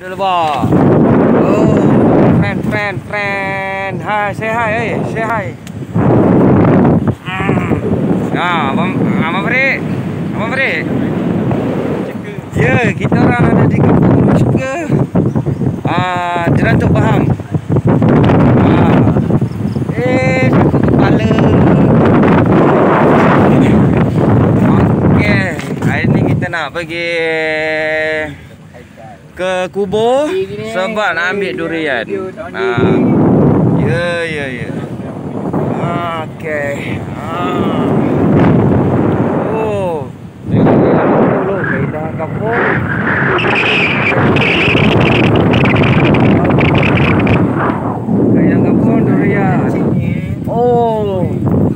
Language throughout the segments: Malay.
Dulu, Bob. Oh, friend. Hi, say hi, say hi. Nah, Abang Fri. Ya, kita orang ada di kampung juga. Jerantuk Baham. Satu kepala. Okey, hari ni kita nak pergi ke kubur sebab nak ambil durian. Ya. Okey. Oh, dulu kaidah kampung. Kaidah kampung durian. Oh.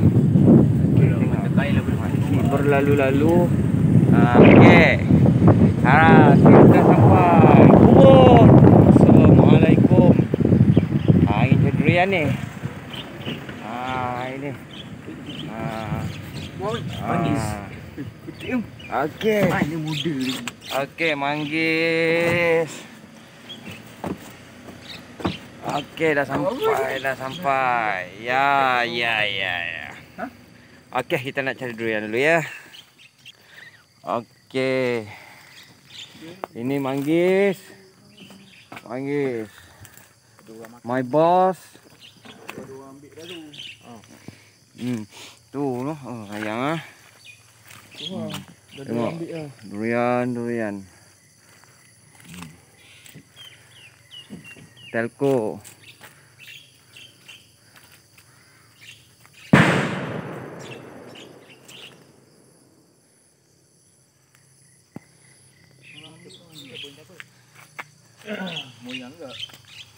Berlalu-lalu. Okey. Kita sampai kubur. Assalamualaikum. Ini durian ni. Ini. Manggis. Okey. Mana muda ni? Okey, manggis. Okey, dah sampai. Ya. Okey, kita nak cari durian dulu ya. Okey. Ini manggis. My boss. Ambil dah tu. Tu noh. Sayang Dah ambil dah. Durian. Telco. Moyang ke?